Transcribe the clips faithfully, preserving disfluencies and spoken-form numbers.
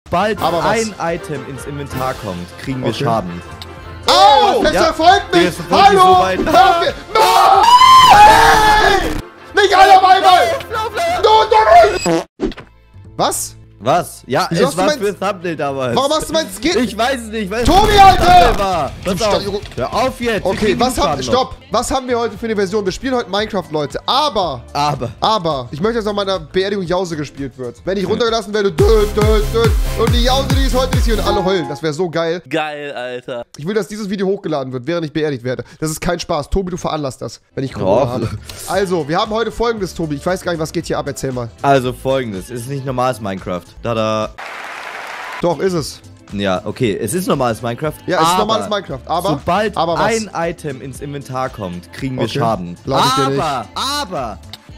Sobald Aber ein Item ins Inventar kommt, kriegen wir Okay. Schaden. Oh, es ja. verfolgt mich! Es verfolgt mich Hallo! so weit. Nein! Nicht alle auf einmal! Du, du, Was? Was? Ja, Wieso es hast du war mein- für Thumbnail damals. Warum hast du mein Skin? Ich weiß es nicht. Weil Tobi, es Alter! Thumbnail War. Pass auf. Stopp. Hör auf jetzt. wir Okay, kriegen was genug haben... Schaden noch. Stopp! Was haben wir heute für eine Version? Wir spielen heute Minecraft, Leute. Aber... Aber. Aber, ich möchte, dass auf meiner Beerdigung Jause gespielt wird. Wenn ich runtergelassen werde, dö, dö, dö, und die Jause, die ist heute ist hier und alle heulen. Das wäre so geil. Geil, Alter. Ich will, dass dieses Video hochgeladen wird, während ich beerdigt werde. Das ist kein Spaß. Tobi, du veranlasst das, wenn ich Corona Oh. habe. Also, wir haben heute Folgendes, Tobi. Ich weiß gar nicht, was geht hier ab. Erzähl mal. Also folgendes. Es ist nicht normales Minecraft. Da, da. Doch, ist es. Ja, okay. Es ist normales Minecraft. Ja, es ist aber normales Minecraft. Aber, Sobald aber was? ein Item ins Inventar kommt, kriegen wir Okay. Schaden. Glaub ich dir aber, nicht. aber.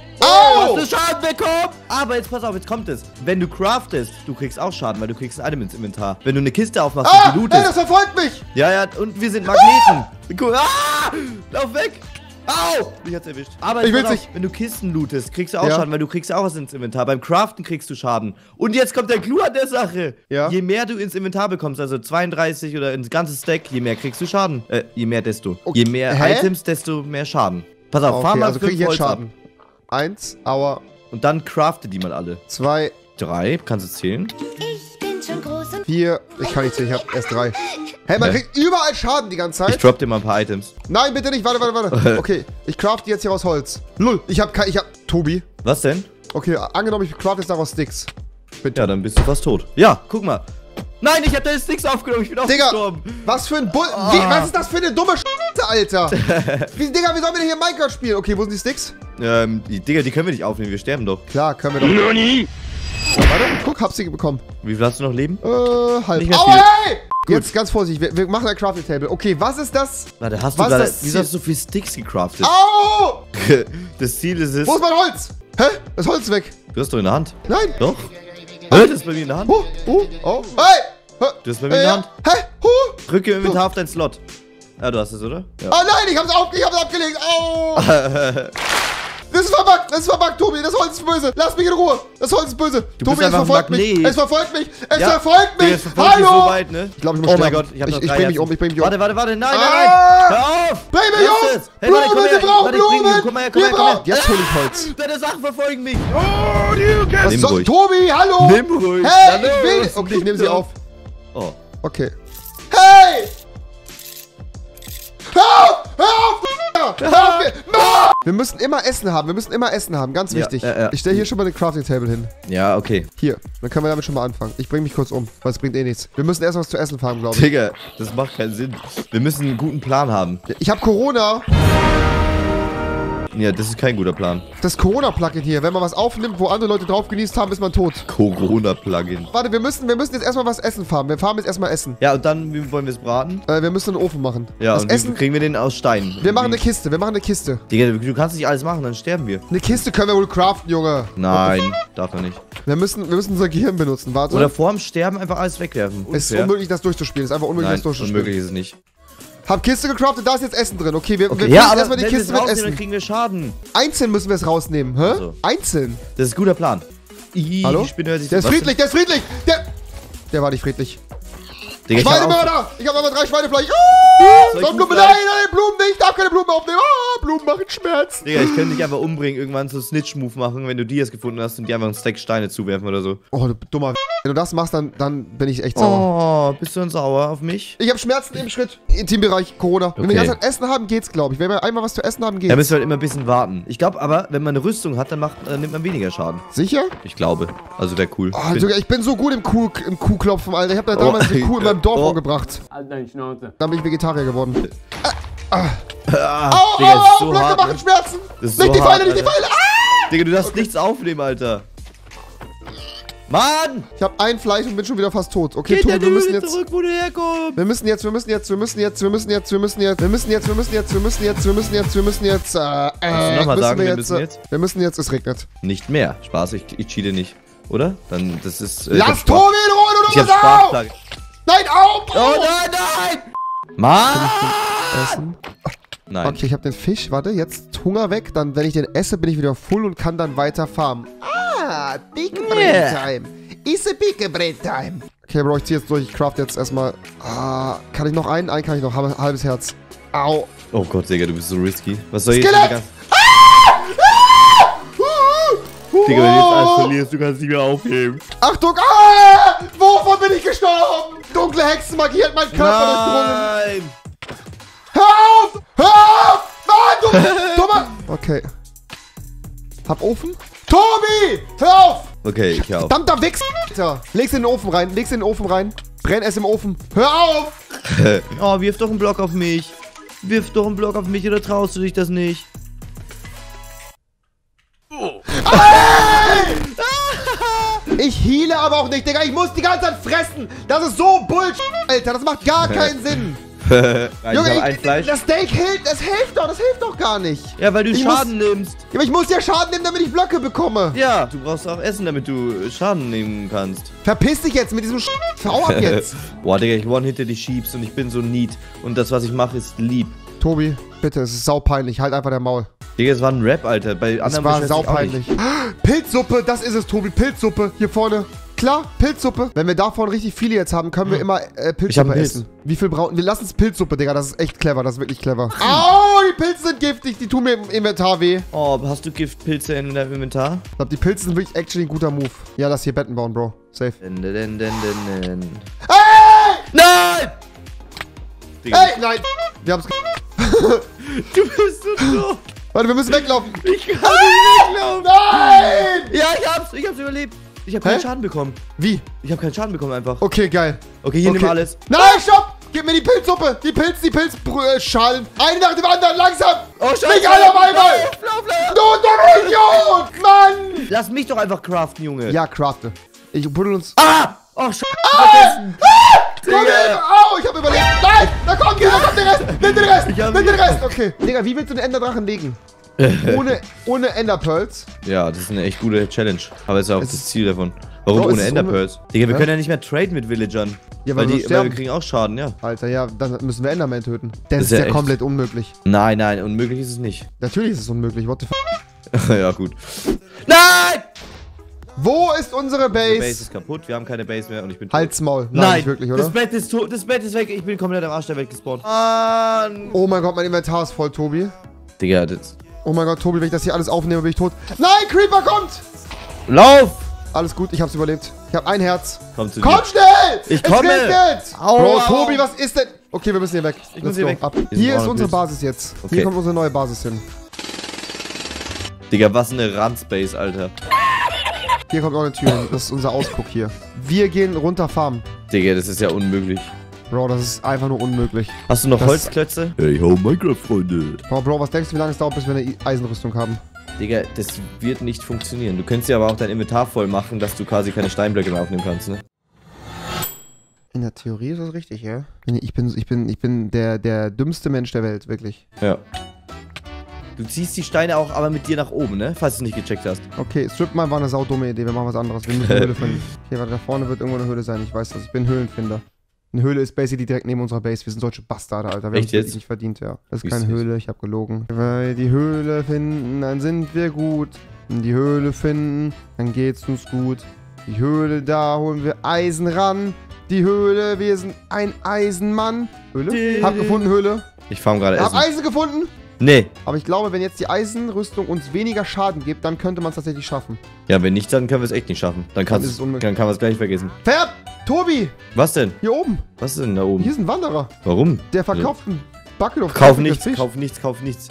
Oh! Hast du Schaden bekommen? Aber jetzt pass auf, jetzt kommt es. Wenn du craftest, du kriegst auch Schaden, weil du kriegst ein Item ins Inventar. Wenn du eine Kiste aufmachst Ah! und die Ey, lootest. das verfolgt mich! Ja, ja, und wir sind Magneten. Cool. Ah! Lauf weg! Au! Mich hat's erwischt. Aber Ich jetzt will's pass auf, nicht. wenn du Kisten lootest, kriegst du auch Ja. Schaden, weil du kriegst auch was ins Inventar. Beim Craften kriegst du Schaden. Und jetzt kommt der Clou an der Sache. Ja. Je mehr du ins Inventar bekommst, also zweiunddreißig oder ins ganze Stack, je mehr kriegst du Schaden. Äh, je mehr desto. Okay. Je mehr Hä? Items, desto mehr Schaden. Pass auf, fahr Okay, mal also krieg fünf ich jetzt Holz ab. Schaden. Eins, Aua. Und dann crafte die mal alle. Zwei, Drei, kannst du zählen? Ich bin schon groß und vier. Ich kann nicht zählen, ich hab erst drei. Hey, man Hä? kriegt überall Schaden die ganze Ich Zeit. drop dir mal ein paar Items. Nein, bitte nicht. Warte, warte, warte. Okay, ich crafte jetzt hier aus Holz. Lull, ich hab kein... Ich hab... Tobi. Was denn? Okay, angenommen, ich crafte jetzt daraus Sticks. Bitte. Ja, dann bist du fast tot. Ja, guck mal. Nein, ich hab deine Sticks aufgenommen, ich bin auch Digga, gestorben. was für ein Bull... Wie, was ist das für eine dumme Scheiße, Alter? Wie, Digga, wie sollen wir denn hier Minecraft spielen? Okay, wo sind die Sticks? Ähm, die Digga, die können wir nicht aufnehmen, wir sterben doch. Klar, können wir doch... Nani? Warte, guck, hab sie bekommen. Wie viel hast du noch Leben? Äh, halb. Nicht mehr Aua, viel. hey! Jetzt ganz vorsichtig, wir, wir machen ein Crafting Table. Okay, was ist das? Warte, hast Was du gerade... ist das Wieso Ziel? hast du so viel Sticks gecraftet? Au! Das Ziel ist es... Wo ist mein Holz? Hä? Das Holz ist weg. Du hast doch in der Hand. Nein. Doch? Hä? Das ist bei mir in der Hand. Oh, oh, oh. Hey! Hä? Du hast bei mir in der Hand. Hä? Huh? Drücke im Inventar auf deinen Slot. Ja, du hast es, oder? Ja. Oh nein, ich hab's, auf, ich hab's abgelegt. Au! Das ist verbuggt, das ist verbuggt, Tobi. Das Holz ist böse. Lass mich in Ruhe. Das Holz ist böse. Du Tobi, bist es einfach ein verfolgt mich. Magnet. Es verfolgt mich. Es Ja, verfolgt Digga, mich. es verfolgt dich Hallo! so weit, ne? Ich glaube, ich muss Oh mein sterben. Gott, ich hab noch Ich, ich drei bring mich Herzen. um, ich bring mich um. Warte, warte, warte. Nein, Ah! nein, nein. Hör auf. Bring mich Lass um! es. Hey, warte, komm Blumen, her. wir brauchen Warte, ich bring Blumen! ihn. Komm her, komm Wir her, komm her. brauchen... Jetzt hol ich Holz. Deine Sachen verfolgen mich. Was Nimm soll... ruhig. Tobi, hallo! Nimm ruhig. Hey, Na, ich will... los. Okay, ich nehme sie auf. Oh. Okay. Hey! Hör auf! Hör auf! Hör auf! No! Wir müssen immer Essen haben. Wir müssen immer Essen haben. Ganz Ja, wichtig. ja, ja. Ich stelle hier schon mal den Crafting Table hin. Ja, okay. Hier. Dann können wir damit schon mal anfangen. Ich bringe mich kurz um, weil es bringt eh nichts. Wir müssen erst was zu essen farmen, glaube ich. Digga, das macht keinen Sinn. Wir müssen einen guten Plan haben. Ich habe Corona. Ja, das ist kein guter Plan. Das Corona-Plugin hier. Wenn man was aufnimmt, wo andere Leute drauf genießt haben, ist man tot. Corona-Plugin. Warte, wir müssen, wir müssen jetzt erstmal was essen farmen. Wir farmen jetzt erstmal Essen. Ja, und dann, wie wollen wir es braten? Äh, wir müssen einen Ofen machen. Ja, das und wie Essen... kriegen wir den aus Stein? Wir machen eine Wie- Kiste. Wir machen eine Kiste. Digga, du du kannst nicht alles machen, dann sterben wir. Eine Kiste können wir wohl craften, Junge. Nein, darf man nicht. Wir müssen, wir müssen unser Gehirn benutzen. Warte. Oder vorm Sterben einfach alles wegwerfen. Es ist Unfair. unmöglich, das durchzuspielen. Es ist einfach unmöglich, Nein, das durchzuspielen. unmöglich ist es nicht. Hab Kiste gecraftet, da ist jetzt Essen drin. Okay, wir, wir Okay. füllen Ja, jetzt aber erstmal die wenn wir Kiste es mit rausnehmen, dann Essen. kriegen wir Schaden. Einzeln müssen wir es rausnehmen, hä? so. Einzeln. Das ist ein guter Plan. Ih, Hallo? die Spinne hört sich Der ist was friedlich, der ist friedlich. Der, der war nicht friedlich. Digga, ich hab auch, Schweinemörder! Ich hab aber drei Schweinefleisch. Soll Ah! ich Nein, Blumen nein, nein, Blumen nicht. Ich darf keine Blumen aufnehmen. Ah, Blumen machen Schmerzen. Digga, ich könnte dich einfach umbringen, irgendwann so einen Snitch-Move machen, wenn du die jetzt gefunden hast und die einfach einen Stack Steine zuwerfen oder so. Oh, du dummer. Wenn du das machst, dann, dann bin ich echt sauer. Oh, bist du dann sauer auf mich? Ich habe Schmerzen im Schritt. Intimbereich, Corona. Wenn wir die Okay. ganze Zeit Essen haben, geht's, glaube ich. Wenn wir einmal was zu essen haben, Da geht's. müssen wir halt immer ein bisschen warten. Ich glaube aber, wenn man eine Rüstung hat, dann macht, äh, nimmt man weniger Schaden. Sicher? Ich glaube. Also wäre cool. Oh, Bin- sogar, ich bin so gut im Kuh, im Kuhklopfen, Alter. Ich habe da damals Oh, eine Kuh in meinem Dorf oh. umgebracht. Halt deine Schnauze. Dann bin ich Vegetarier geworden. Ah, Au, Digga, au, das ist au, so Blöcke hart, machen ne? Schmerzen. Das ist Nicht so die Pfeile, hart, nicht die Alter. Pfeile. Ah! Digga, du darfst nichts aufnehmen, Alter. Mann! Ich habe ein Fleisch und bin schon wieder fast tot. Okay, Geht Tobi, der wir müssen Höhle jetzt... zurück, wo du herkommst. Wir müssen jetzt, wir müssen jetzt, wir müssen jetzt, wir müssen jetzt, wir müssen jetzt, wir müssen jetzt, wir müssen jetzt, wir müssen jetzt, wir müssen jetzt, wir müssen jetzt, äh, Kannst du äh, noch mal müssen sagen, wir wir jetzt, müssen äh, jetzt? wir müssen jetzt, es regnet. Nicht mehr. Spaß, ich, ich cheate nicht. Oder? Dann, das ist... Äh, ich Lass hab Sprach- Tobi in Ruhe, du Ich hab dummes Sau! Sprachplage. Nein, au! Oh nein, nein! Mann! Essen. Nein. Okay, ich habe den Fisch, warte, jetzt Hunger weg, dann, wenn ich den esse, bin ich wieder full und kann dann weiter farmen. Ah, Big Brain Time. Is a Big Brain Time. Okay, Okay, Bro, ich zieh jetzt durch. Ich craft jetzt erstmal. Ah, kann ich noch einen? Einen kann ich noch. Halb- Halbes Herz. Au. Oh Gott, Digga, du bist so risky. Was soll ich Skelett! jetzt? Digga, wenn du jetzt alles verlierst, du kannst nicht mehr aufheben. Achtung! Ah! Wovon bin ich gestorben? Dunkle Hexenmagie hat meinen Körper durchdrungen. Nein! Hör auf! Hör auf! Mann, du dummer! Okay. Hab Ofen? Tobi! Hör auf! Okay, ich hör auf. Verdammter Wichser! Alter. Leg's in den Ofen rein. Leg's in den Ofen rein. Brenn es im Ofen. Hör auf! Oh, wirf doch einen Block auf mich. Wirf doch einen Block auf mich, oder traust du dich das nicht? Ich heale aber auch nicht, Digga. Ich muss die ganze Zeit fressen. Das ist so Bullshit, Alter. Das macht gar keinen Sinn. Nein, ich Junge, hab ein ich, Fleisch. das Steak hilft. Das hilft doch. Das hilft doch gar nicht. Ja, weil du Ich Schaden nimmst. Ja, aber ich muss ja Schaden nehmen, damit ich Blöcke bekomme. Ja, du brauchst auch Essen, damit du Schaden nehmen kannst. Verpiss dich jetzt mit diesem Sch... Hau ab jetzt. Boah, Digga, ich one-hitte die Sheeps und ich bin so neat. Und das, was ich mache, ist lieb. Tobi, bitte, es ist saupeinlich. Halt einfach der Maul. Digga, es war ein Rap, Alter. Bei Es anderen war beschäftigt auch saupeinlich. nicht. Pilzsuppe, das ist es, Tobi. Pilzsuppe. Hier vorne. Klar, Pilzsuppe. Wenn wir davon richtig viele jetzt haben, können wir immer äh, Ich hab Pilzsuppe einen Pilz. essen. Wie viel brauchen wir? Lassen es Pilzsuppe, Digga. Das ist echt clever. Das ist wirklich clever. Au, die Pilze sind giftig. Die tun mir im Inventar weh. Oh, hast du Giftpilze in deinem Inventar? Ich glaube, die Pilze sind wirklich actually ein guter Move. Ja, lass hier Betten bauen, Bro. Safe. Den, den, den, den, den. Hey! Nein! Digga, Hey! Nein! Wir haben's ge... du bist so doof. Warte, wir müssen weglaufen. Ich kann nicht weglaufen. Nein! Ja, ich hab's. Ich hab's überlebt. Ich hab keinen Hä? Schaden bekommen. Wie? Ich hab keinen Schaden bekommen einfach. Okay, geil. Okay, hier Okay. nimm alles. Nein, stopp! Gib mir die Pilzsuppe! Die Pilz, die Pilzschalen. Eine nach dem anderen, langsam! Oh, scheiße. Nicht alle auf einmal! Lauf, lauf, lauf. Du dummer Idiot! Mann! Lass mich doch einfach craften, Junge. Ja, crafte. Ich buddel uns... Ah! Oh, scheiße. Komm her! Au, ich hab überlebt! Nein! Da kommt, da kommt der Rest! Nimm den Rest! Ich hab- Nimm den Rest! Okay. Digga, wie willst du den Enderdrachen legen? Ohne, ohne Enderpearls? Ja, das ist eine echt gute Challenge. Aber ist ja auch Es das ist- Ziel davon. Warum Bro, es ohne ist Enderpearls? Digga, wir Hä? können ja nicht mehr traden mit Villagern. Ja, weil, weil wir die, weil sterben. wir kriegen auch Schaden, ja. Alter, ja, dann müssen wir Enderman töten. Das, Das ist ist ja ja echt- komplett unmöglich. Nein, nein, unmöglich ist es nicht. Natürlich ist es unmöglich. What the f... Ja, gut. Nein! Wo ist unsere Die Base Base? ist kaputt, wir haben keine Base mehr und ich bin tot. Halt's Maul. Nein, Nein, nicht wirklich, das oder? Bett ist tot, das Bett ist weg, ich bin komplett am Arsch der Welt gespawnt. Mann! Oh mein Gott, mein Inventar ist voll, Tobi. Digga, das... Oh mein Gott, Tobi, wenn ich das hier alles aufnehme, bin ich tot. Nein, Creeper kommt! Lauf! Alles gut, ich hab's überlebt. Ich hab ein Herz. Komm zu Komm dir. schnell! Ich Es komme! regnet! Au, Bro, au. Tobi, was ist denn? Okay, wir müssen hier weg. Ich muss hier weg. Ab. Wir sind Hier auch ist noch unsere Pilze. Basis jetzt. Okay. Hier kommt unsere neue Basis hin. Digga, was eine Randspace, Alter. Hier kommt noch eine Tür hin. Das ist unser Ausguck hier. Wir gehen runter farmen. Digga, das ist ja unmöglich. Bro, das ist einfach nur unmöglich. Hast du noch Das- Holzklötze? Hey ho, Minecraft-Freunde. Bro, Bro, was denkst du, wie lange es dauert, bis wir eine Eisenrüstung haben? Digga, das wird nicht funktionieren. Du könntest ja aber auch dein Inventar voll machen, dass du quasi keine Steinblöcke mehr aufnehmen kannst, ne? In der Theorie ist das richtig, ja? Ich bin, ich bin, ich bin der, der dümmste Mensch der Welt, wirklich. Ja. Du ziehst die Steine auch aber mit dir nach oben, ne? Falls du es nicht gecheckt hast. Okay, Stripmine war eine saudumme Idee. Wir machen was anderes. Wir müssen eine Höhle finden. Okay, warte, da vorne wird irgendwo eine Höhle sein. Ich weiß das. Ich bin Höhlenfinder. Eine Höhle ist basically direkt neben unserer Base. Wir sind solche Bastarde, Alter. Wir haben Echt es wirklich jetzt? nicht verdient, ja. Das ist Wie keine süß. Höhle, ich habe gelogen. Wenn wir die Höhle finden, dann sind wir gut. Wenn die Höhle finden, dann geht's uns gut. Die Höhle, da holen wir Eisen ran. Die Höhle, wir sind ein Eisenmann. Höhle? Hab gefunden, Höhle. Ich farm gerade Hab Essen. Eisen gefunden. Nee. Aber ich glaube, wenn jetzt die Eisenrüstung uns weniger Schaden gibt, dann könnte man es tatsächlich schaffen. Ja, wenn nicht, dann können wir es echt nicht schaffen. Dann, kannst, Dann ist es unmöglich. dann kann man es gleich vergessen. Fährt! Tobi! Was denn? Hier oben. Was ist denn da oben? Hier ist ein Wanderer. Warum? Der verkauft einen Bucket of Kauf Tropical nichts, Fish. kauf nichts, kauf nichts.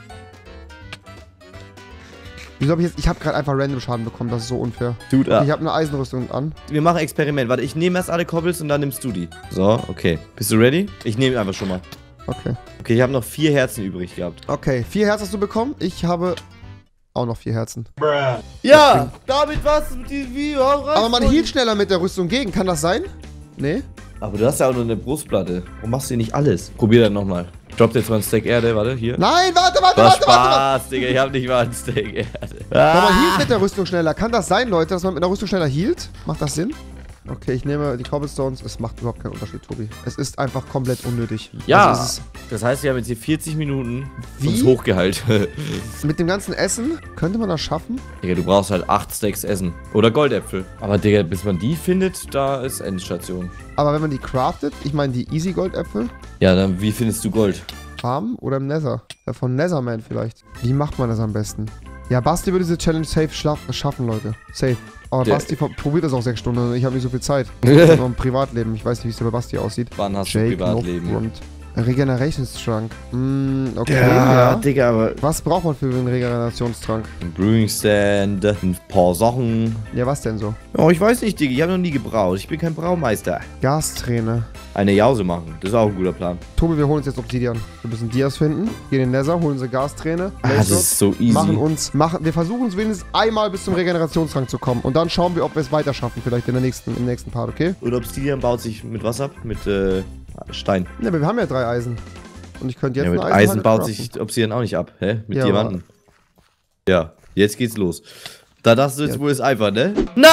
Wieso hab ich jetzt... Ich habe gerade einfach random Schaden bekommen. Das ist so unfair. Dude, Ich ah. habe eine Eisenrüstung an. Wir machen Experiment. Warte, ich nehme erst alle Cobbles und dann nimmst du die. So, okay. Bist du ready? Ich nehme einfach schon mal. Okay. Okay, ich habe noch vier Herzen übrig gehabt. Okay, vier Herzen hast du bekommen. Ich habe auch noch vier Herzen. Ja, damit war's mit diesem Video. Aber man hielt schneller mit der Rüstung gegen. Kann das sein? Nee? Aber du hast ja auch nur eine Brustplatte. Warum machst du nicht alles? Probier dann nochmal. Drop jetzt mal ein Stack Erde, warte, hier. Nein, warte, warte, War warte, warte, warte. Spaß, Digga, ich hab nicht mal ein Stack Erde. Aber man Ah. hielt mit der Rüstung schneller. Kann das sein, Leute, dass man mit der Rüstung schneller hielt? Macht das Sinn? Okay, ich nehme die Cobblestones. Es macht überhaupt keinen Unterschied, Tobi. Es ist einfach komplett unnötig. Ja, Also es ist, das heißt, wir haben jetzt hier vierzig Minuten Wie? uns hochgeheilt. mit dem ganzen Essen könnte man das schaffen? Digga, du brauchst halt acht Stacks Essen. Oder Goldäpfel. Aber Digga, bis man die findet, da ist Endstation. Aber wenn man die craftet, ich meine die Easy Goldäpfel, Ja, dann wie findest du Gold? Farm oder im Nether? Ja, von Netherman vielleicht. Wie macht man das am besten? Ja, Basti würde diese Challenge safe schla- schaffen, Leute. Safe. Aber Der- Basti ver- probiert das auch sechs Stunden. Ich habe nicht so viel Zeit. Ich habe noch ein Privatleben. Ich weiß nicht, wie es bei Basti aussieht. Wann hast Jake, du Privatleben? Nobgrund. Regenerationstrank. Mm, okay, Ja, ja. Digga, aber Was braucht man für einen Regenerationstrank? ein Brewing Stand, ein paar Sachen. Ja, was denn so? Oh, ich weiß nicht, Digga, ich habe noch nie gebraut. Ich bin kein Braumeister. Gasträne. Eine Jause machen, das ist auch ein guter Plan. Tobi, wir holen uns jetzt Obsidian. Wir müssen Dias finden, gehen in den Nether, holen unsere Gasträne. Ah, das ist so easy. Machen uns, machen, wir versuchen es wenigstens einmal bis zum Regenerationstrank zu kommen. Und dann schauen wir, ob wir es weiter schaffen, vielleicht in der nächsten, im nächsten Part, okay? Und Obsidian baut sich mit was ab? Mit äh, Stein. Ne, aber wir haben ja drei Eisen. Und ich könnte jetzt Ja, mit eine Eisen Eisenplatte baut craften. sich Obsidian auch nicht ab, hä? Mit Ja, Diamanten. Ja, jetzt geht's los. Da dachtest du jetzt Ja. wohl ist einfach, ne? Nein!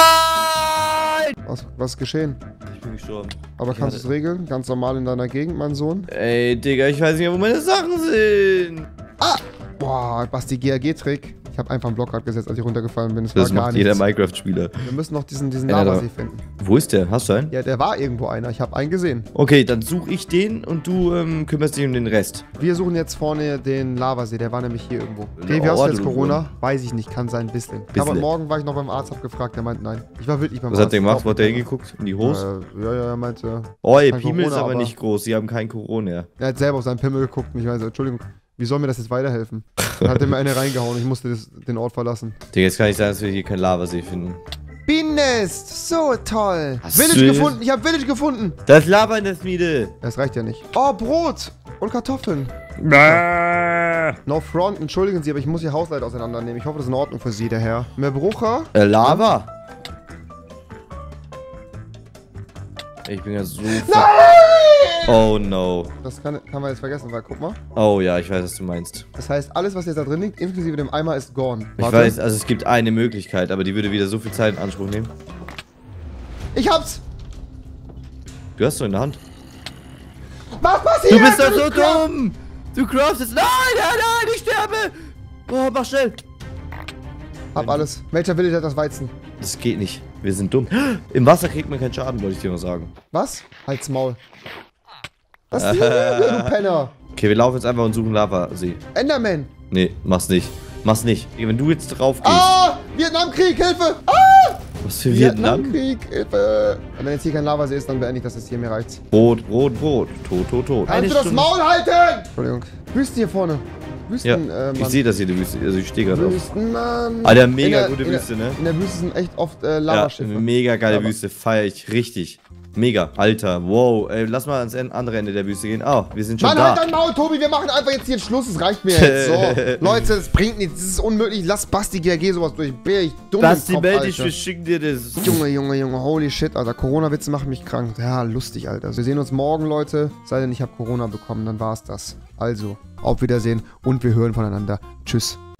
Was, was ist geschehen? Ich bin gestorben. Aber kannst du es regeln? Ganz normal in deiner Gegend, mein Sohn? Ey, Digga, ich weiß nicht mehr, wo meine Sachen sind. Boah, Basti, G A G-Trick. Ich habe einfach einen Blockrad gesetzt, als ich runtergefallen bin. Das, Das war gar macht jeder nichts. Minecraft-Spieler. Wir müssen noch diesen, diesen Ja, Lavasee da- finden. Wo ist der? Hast du einen? Ja, der war irgendwo einer. Ich habe einen gesehen. Okay, dann suche ich den und du ähm, kümmerst dich um den Rest. Wir suchen jetzt vorne den Lavasee. Der war nämlich hier irgendwo. Okay, Oh, wie hast du jetzt du Corona? Weiß ich nicht. Kann sein, ein bisschen. Bisschen. Aber morgen war ich noch beim Arzt, hab gefragt. Der meint nein. Ich war wirklich beim Was Arzt. hat der gemacht? Wo hat der Äh, hingeguckt? In die Hose? ja, ja, er meinte... Oh, ihr kein Pimmel ist Corona, aber aber- nicht groß. Sie haben kein Corona. Er hat selber auf seinen Pimmel geguckt und ich meinte, Entschuldigung, wie soll mir das jetzt weiterhelfen? Dann hat er mir eine reingehauen. Ich musste das, den Ort verlassen. Digga, jetzt kann ich sagen, dass wir hier keinen Lavasee finden. Bienennest! So toll! Hast Village du- gefunden! Ich habe Village gefunden! Das Lava in der Schmiede. Das reicht ja nicht. Oh, Brot! Und Kartoffeln. No front, entschuldigen Sie, aber ich muss Ihr Hausleiter auseinandernehmen. Ich hoffe, das ist in Ordnung für Sie, der Herr. Mehr Brucher? Äh, Lava? Ich bin ja so... Nein! Oh no. Das kann, kann man jetzt vergessen, weil guck mal. Oh ja, ich weiß, was du meinst. Das heißt, alles, was jetzt da drin liegt, inklusive dem Eimer, ist gone. Ich weiß, also es gibt eine Möglichkeit, aber die würde wieder so viel Zeit in Anspruch nehmen. Ich hab's! Du hast so in der Hand. Was passiert? Du bist doch so dumm! Du craftest... Nein, nein, nein, ich sterbe! Oh, mach schnell! Hab alles. Welcher Village hat das Weizen? Das geht nicht. Wir sind dumm. Im Wasser kriegt man keinen Schaden, wollte ich dir noch sagen. Was? Halt's Maul. Was ist hier, du Penner? Okay, wir laufen jetzt einfach und suchen Lavasee. Enderman! Nee, mach's nicht. Mach's nicht. Wenn du jetzt drauf gehst... Ah! Vietnamkrieg, Hilfe! Ah! Was für Vietnam? Vietnamkrieg, Hilfe! Und wenn jetzt hier kein Lavasee ist, dann beende ich das jetzt hier, mir reicht's. Brot, Brot, Brot. Tot, tot, tot. Kannst du das Maul halten? Entschuldigung. Wüste hier vorne. Ja, Wüsten, äh, Mann. ich sehe das hier, die Wüste. Also ich stehe gerade auf. Wüstenmann. Alter, mega In der- gute in der- Wüste, ne? In der Wüste sind echt oft äh, Ja, Lavaschiffe. eine mega geile Lava. Wüste. Feier ich richtig. Mega. Alter, wow. Ey, lass mal ans en- andere Ende der Wüste gehen. Oh, wir sind schon Mann, da. halt dein Maul, Tobi, wir machen einfach jetzt hier Schluss, es reicht mir jetzt. So, Leute, das bringt nichts, das ist unmöglich. Lass Basti G R G sowas durch. Bär, ich dumm Basti, im Kopf, meld dich, Alter. wir schicken dir das. Junge, Junge, Junge, holy shit, Alter. Corona-Witze machen mich krank. Ja, lustig, Alter. Wir sehen uns morgen, Leute. Sei denn, ich habe Corona bekommen, dann war's das. Also, auf Wiedersehen und wir hören voneinander. Tschüss.